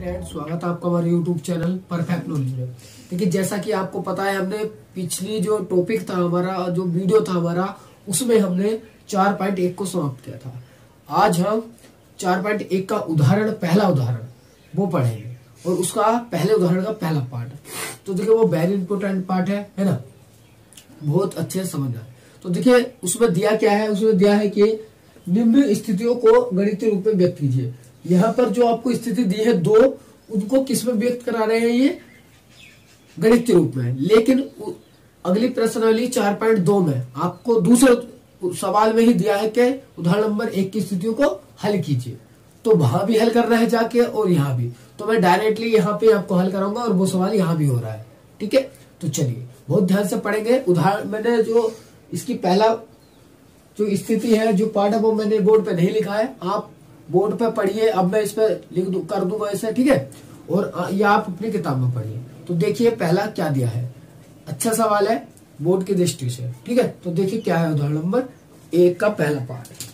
Friend, स्वागत है आपका हमारे YouTube चैनल परफेक्ट नॉलेज में। देखिए, जैसा कि आपको पता है, हमने पिछली जो टॉपिक था हमारा, जो वीडियो था हमारा, उसमें हमने 4.1 को समाप्त किया था। आज हम 4.1 का उदाहरण, पहला उदाहरण वो पढ़ेंगे और उसका पहले उदाहरण का पहला पार्ट। तो देखिए, वो वेरी इंपोर्टेंट पार्ट है ना, बहुत अच्छे से समझना है। तो देखिए, उसमें दिया क्या है, उसमें दिया है कि निम्न स्थितियों को गणितीय रूप में व्यक्त कीजिए। यहाँ पर जो आपको स्थिति दी है दो, उनको किस में व्यक्त करा रहे हैं, ये गणितीय रूप में। लेकिन अगली प्रश्नावली 4.2 में आपको दूसरे सवाल में ही दिया है कि उदाहरण नंबर 1 की स्थितियों को हल कीजिए। तो वहां भी हल करना है जाके और यहाँ भी। तो मैं डायरेक्टली यहाँ पे आपको हल कराऊंगा और वो सवाल यहाँ भी हो रहा है। ठीक है, तो चलिए बहुत ध्यान से पढ़ेंगे। उदाहरण मैंने जो इसकी पहला जो स्थिति है, जो पार्ट है, वो मैंने बोर्ड पे नहीं लिखा है, आप बोर्ड पे पढ़िए। अब मैं इस पे कर दूंगा ऐसे, ठीक है, और ये आप अपनी किताब में पढ़िए। तो देखिए पहला क्या दिया है, अच्छा सवाल है बोर्ड की दृष्टि से। ठीक है, तो देखिए क्या है उदाहरण नंबर 1 का पहला पार्ट।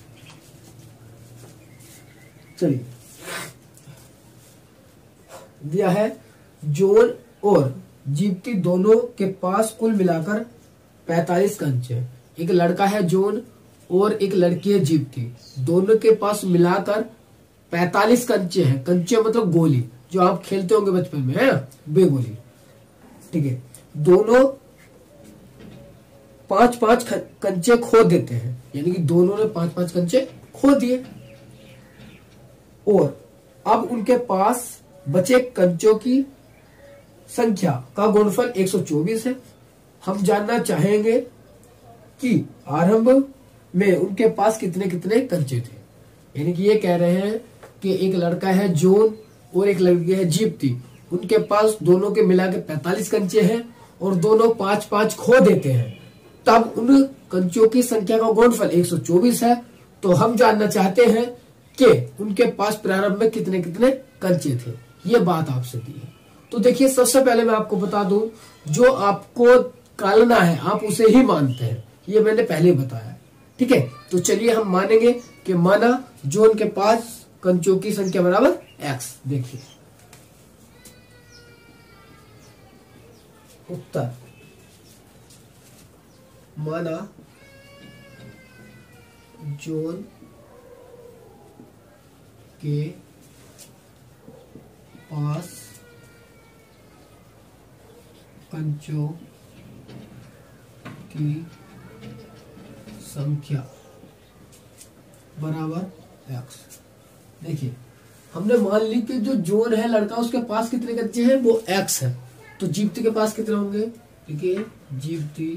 चलिए, दिया है जॉन और जीप्ती दोनों के पास कुल मिलाकर 45 कंचे हैं। एक लड़का है जॉन और एक लड़की है जीप्ती, दोनों के पास मिलाकर 45 कंचे हैं। कंचे मतलब गोली, जो आप खेलते होंगे बचपन में, है बेगोली। ठीक है, दोनों 5-5 कंचे खो देते हैं, यानी कि दोनों ने 5-5 कंचे खो दिए। और अब उनके पास बचे कंचों की संख्या का गुणनफल 124 है। हम जानना चाहेंगे कि आरंभ में उनके पास कितने कितने कंचे थे। यानी कि ये कह रहे हैं कि एक लड़का है जॉन और एक लड़की है जीप्ती, उनके पास दोनों के मिला के 45 कंचे हैं और दोनों 5-5 खो देते हैं। तब उन कंचों की संख्या का गुणनफल 124 है। तो हम जानना चाहते हैं कि उनके पास प्रारंभ में कितने कितने कंचे थे। ये बात आपसे दी है। तो देखिए, सबसे पहले मैं आपको बता दूं, जो आपको कालना है आप उसे ही मानते हैं, ये मैंने पहले बताया। ठीक है, तो चलिए हम मानेंगे कि माना जॉन के पास कंचों की संख्या बराबर x। देखिए उत्तर, माना जॉन के पास कंचों की संख्या बराबर x। देखिए, हमने मान ली कि जो जॉन है लड़का, उसके पास कितने कंचे हैं, वो x है। तो जीप्ती के पास कितने होंगे, देखिए जीप्ती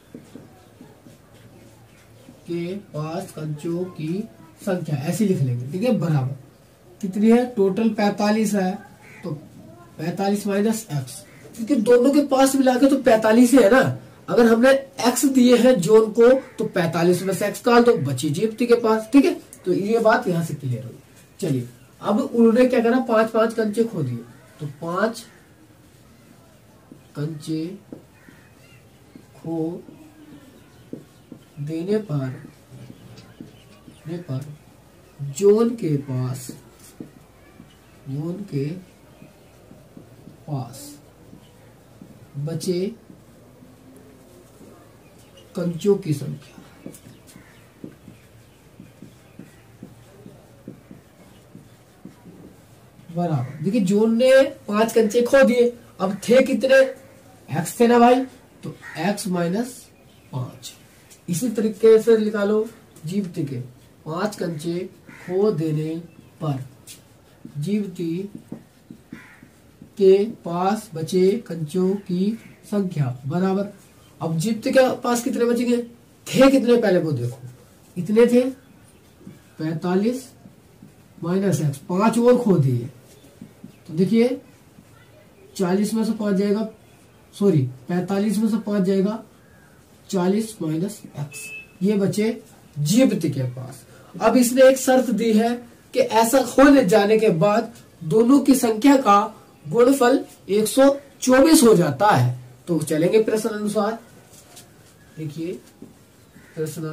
के पास कंचों की संख्या ऐसे लिख लेंगे। ठीक है, बराबर कितनी है, टोटल 45 है, तो 45 माइनस x, क्योंकि दोनों के पास मिला के तो 45 ही है ना। अगर हमने x दिए हैं जॉन को, तो 45 में से x काट दो, बची जीप्ती के पास। ठीक है, तो ये बात यहां से क्लियर हुई। चलिए, अब उन्होंने क्या करा, 5-5 कंचे खो दिए। तो 5 कंचे खो देने पर जॉन के पास बचे कंचों की संख्या बराबर, देखिए जॉन ने 5 कंचे खो दिए, अब थे कितने, x थे ना भाई, तो x माइनस 5। इसी तरीके से निकालो जीप्ती के 5 कंचे खो देने पर जीप्ती के पास बचे कंचों की संख्या बराबर, अब जीप्ती के पास कितने बचेंगे, थे कितने पहले वो देखो, इतने थे 45 माइनस x, 5 और खो दिए। तो देखिए 40 में से 5 जाएगा, सॉरी 45 में से 5 जाएगा, 40 माइनस x, ये बचे जीप्ती के पास। अब इसने एक शर्त दी है कि ऐसा होने जाने के बाद दोनों की संख्या का गुणनफल 124 हो जाता है। तो चलेंगे प्रश्न अनुसार। देखिए प्रश्न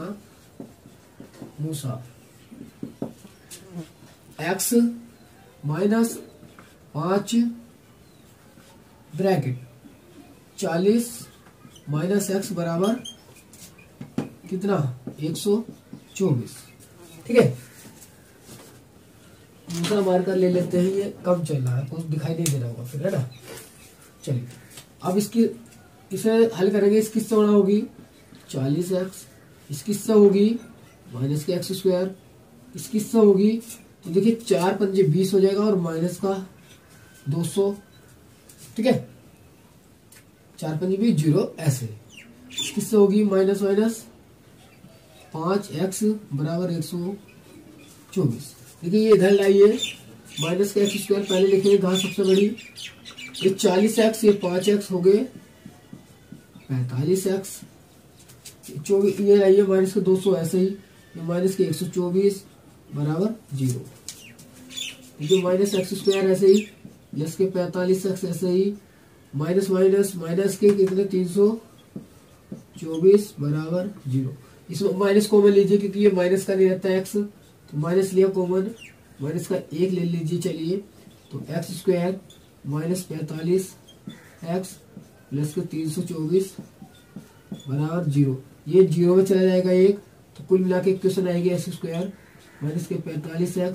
अनुसार x minus 5 bracket 40 minus x बराबर कितना 124। ठीक है, दूसरा मार्कर ले लेते हैं, ये कम चल रहा है, कुछ दिखाई नहीं दे रहा होगा फिर, है ना। चलिए अब इसे हल करेंगे। इसकी किससे बड़ा होगी 40x, इसकी किससे होगी माइनस के एक्स स्क्वायर, इसकी किससे होगी, तो देखिए 4 पंजे 20 हो जाएगा और माइनस का 200। ठीक है, 4 पंजे 20 0 ऐसे। किससे होगी माइनस माइनस 5x बराबर 124। देखिए ये इधर लाइए, माइनस का एक्स स्क्वायर पहले लिखेंगे, घात सबसे बड़ी, ये 40x, ये 5x हो गए 45x, 24 ये लाइए माइनस के 200 ऐसे ही, ये माइनस के 124 बराबर 0। देखिए माइनस एक्स स्क्वायर ऐसे ही, प्लस के 45x ऐसे ही, माइनस माइनस माइनस के कितने 324 बराबर 0। इसमें माइनस कॉमन लीजिए क्योंकि ये माइनस का नहीं रहता है एक्स, तो माइनस लिया कॉमन, माइनस का 1 ले लीजिए। चलिए तो x square minus 45x plus के 324 बराबर 0। ये 0 में चला जाएगा 1, तो कुल मिला के इक्वेशन आएगी एक्स स्क्वायर माइनस के 45x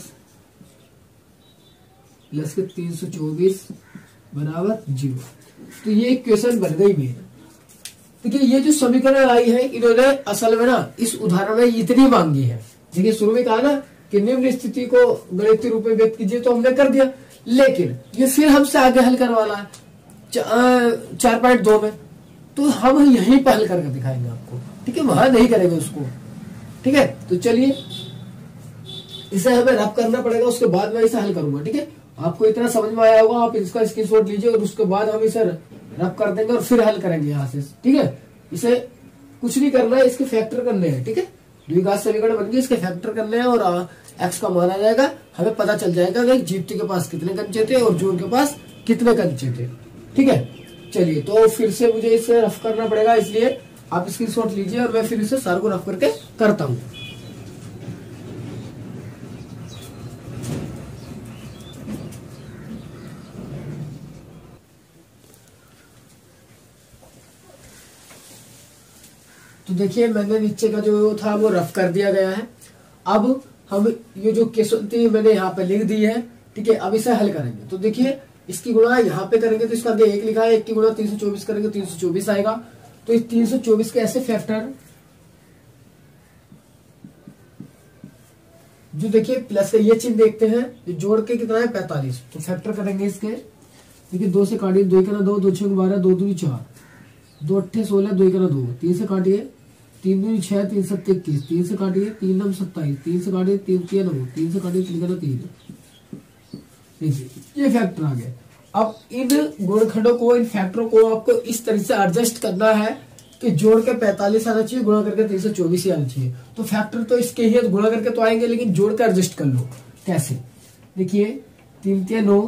प्लस के 324 बराबर 0। तो ये इक्वेशन बन गई मेरी। देखिए ये जो समीकरण आई है, इन्होंने असल में ना इस उदाहरण में इतनी मांगी है। देखिए शुरू में कहा ना कि निम्न स्थिति को गणितीय रूप में व्यक्त कीजिए, तो हमने कर दिया, लेकिन ये फिर हमसे आगे हल करवाना है 4.2 में, तो हम यहीं पर हल करके दिखाएंगे आपको। ठीक है, वहां नहीं करेंगे उसको। ठीक है, तो चलिए इसे हमें रफ करना पड़ेगा, उसके बाद मैं इसे हल करूंगा। ठीक है, आपको इतना समझ में आया होगा, आप इसका स्क्रीनशॉट लीजिए और उसके बाद हम इसे रफ कर देंगे और फिर हल करेंगे यहाँ से। ठीक है, इसे कुछ नहीं करना है, इसके फैक्टर करने हैं। ठीक है, द्विघात समीकरण बन गई, इसके फैक्टर करने हैं और एक्स का मान आ जाएगा, हमें पता चल जाएगा कि जीप्ति के पास कितने कंचे थे और जोन के पास कितने कंचे थे। ठीक है, चलिए तो फिर से मुझे इसे रफ करना पड़ेगा, इसलिए आप स्क्रीनशॉट लीजिए और मैं फिर इसे सारे को रफ करके करता हूं। तो देखिए मैंने नीचे का जो था वो रफ कर दिया गया है। अब हम ये जो क्वेश्चन थी मैंने यहाँ पे लिख दी है। ठीक है, अब इसे हल करेंगे। तो देखिए इसकी गुणा यहाँ पे करेंगे तो इसका आगे 1 लिखा है, 1 की गुणा 324 करेंगे 324 आएगा। तो इस 324 के ऐसे फैक्टर जो देखिए प्लस का ये चिन्ह देखते हैं, ये जोड़ के कितना है 45, तो फैक्टर करेंगे इसके। देखिए 2 से काटिए, 2 का 2, 2 6 12, 2 2 4, 2 8 16, 2 का 2, 3 से काटिए, 3 2 6, 3 7 21, 3 से काटिए, 3 9 27, 3 से काटिए, 3 3 9, 3 से काटिए, 3 का 3। देखिए ये फैक्टर आ गया। अब इन गुणनखंडों को, इन फैक्टरों को आपको इस तरह से एडजस्ट करना है कि जोड़ के 45 आना चाहिए, गुणा करके 324 ही आना चाहिए। तो फैक्टर तो इसके ही गुणा करके तो आएंगे, लेकिन जोड़ के एडजस्ट कर लो। कैसे, देखिए 3 3 9,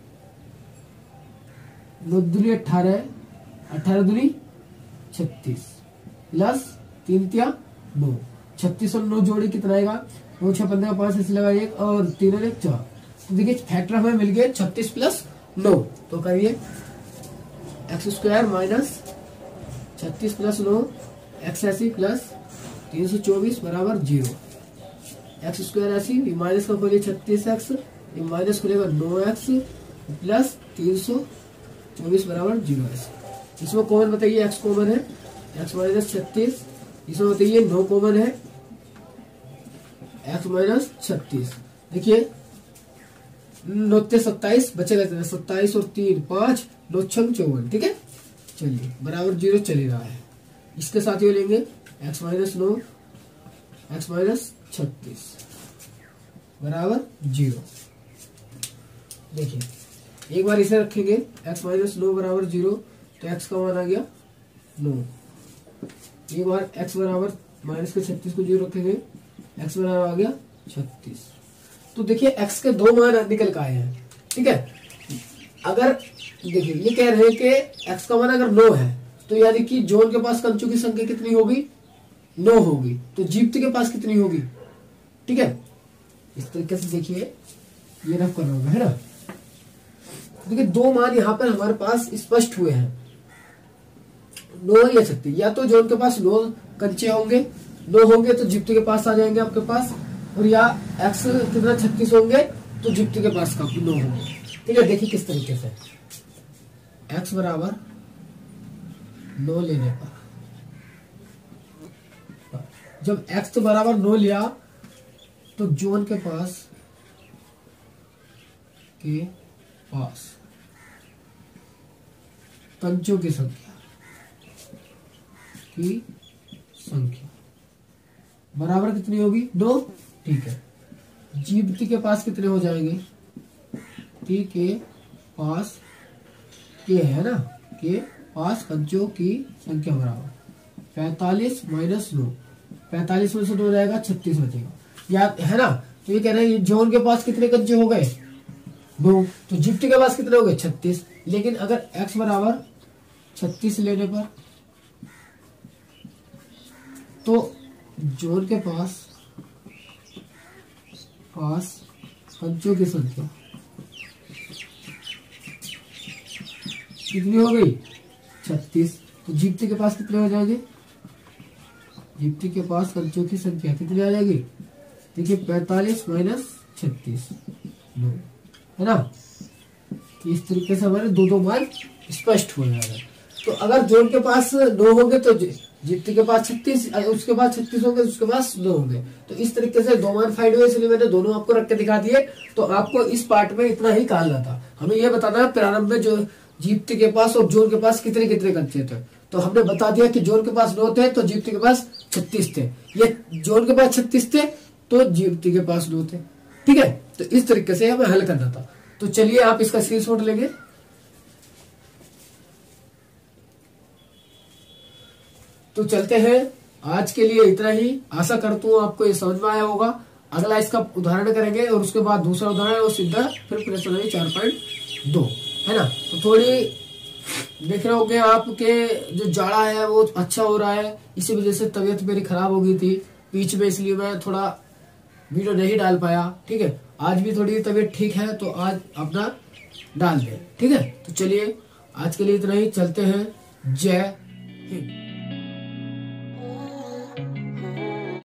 9 दूनी 18, 18 दूनी 36 प्लस 3 3 9, 36 और 9 जोड़ी कितना आएगा, 9 6 15 5 ऐसे लगा 1 और 3 और 1 4। तो देखिए फैक्टर हमें मिल गया 36 प्लस 9। तो करिए x square minus 36 plus 9 x ऐसी प्लस 324 बराबर 0। एक्स स्क्वायर ऐसी माइनस का खोलिए 36x, माइनस खुलेगा 9x प्लस 324 बराबर 0। इसमें कॉमन बताइए, x कॉमन है, x माइनस 36, इसमें बताइए 9 कॉमन है, x माइनस 36। देखिए 9 27 बचेगा 27 और 3 5, 9 6 54। ठीक है, चलिए बराबर 0 चल रहा है। इसके साथ ये लेंगे x माइनस 9, x माइनस 36 बराबर 0। देखिए एक बार इसे रखेंगे x माइनस 9 बराबर 0, तो x का मान आ गया 9। एक बार x बराबर माइनस के 36 को 0 रखेंगे, x बराबर आ गया 36। तो देखिए x के 2 मान निकल के आए हैं। ठीक है, अगर देखिए ये कह रहे हैं कि x का मान अगर 9 है, तो यानी कि जोन के पास कंचों की संख्या कितनी होगी, 9 होगी। तो जीप्ति के पास कितनी होगी। ठीक है, इस तरीके से देखिए ये रफ करना होगा, है ना। देखिए दो मान यहाँ पर हमारे पास स्पष्ट हुए हैं, 9 या 36। या तो जोन के पास 9 कंचे होंगे, 9 होंगे तो जिप्टी के पास आ जाएंगे आपके पास, और या एक्स कितना 36 होंगे तो जिप्टी के पास 9 होंगे। ठीक है, देखिए किस तरीके से एक्स बराबर 9 लेने पर, जब एक्स तो बराबर 9 लिया तो जोन के पास कंचों की संख्या बराबर कितनी होगी? 2। ठीक है, जीप्टी के पास कितने हो जाएंगे? टी के पास के है ना, के पास कंचों की संख्या बराबर 45 माइनस 9, 45 में से 2 हो जाएगा, 36 बचेगा, याद है ना। तो ये कह रहे हैं जोन के पास कितने कंचे हो गए? 2। तो जिप्टी के पास कितने हो गए? 36। लेकिन अगर x बराबर 36 लेने पर तो जोन के पास कंचों की संख्या कितनी हो गई? 36। तो जिप्टी के पास कितने हो जाएंगे? जिप्टी के पास कंचों की संख्या कितनी आ जाएगी? देखिए 45 माइनस 36, 9, है ना। इस तरीके से हमारे दो मान स्पष्ट हो जाएगा। तो अगर जोन के पास 9 होंगे तो जिप्टी के पास 36, उसके बाद 36 होंगे, उसके पास 9 होंगे। तो इस तरीके से 2 मान फाइंड हुए, इसलिए मैंने दोनों आपको रख के दिखा दिए। तो आपको इस पार्ट में इतना ही कहना था, हमें यह बताना है प्रारंभ में जो जिप्टी के पास और जोन के पास कितने कितने कंचे थे। तो हमने बता दिया कि जोन के पास 9 थे तो जिप्टी के पास 36 थे, ये जोन के पास 36 थे तो जिप्टी के पास 9 थे। ठीक है, तो इस तरीके से हमें हल करना था। तो चलिए आप इसका स्क्रीनशॉट लेंगे। तो चलते हैं, आज के लिए इतना ही। आशा करता हूँ आपको ये समझ में आया होगा। अगला इसका उदाहरण करेंगे और उसके बाद दूसरा उदाहरण और सीधा फिर प्रश्न 4.2, है ना। तो थोड़ी देख रहे होंगे आपके जो जाड़ा है वो अच्छा हो रहा है, इसी वजह से तबीयत मेरी खराब हो गई थी बीच में, इसलिए मैं थोड़ा वीडियो नहीं डाल पाया। ठीक है, आज भी थोड़ी तबीयत ठीक है तो आज अपना डाल दें। ठीक है, तो चलिए आज के लिए इतना ही, चलते हैं। जय हिंद।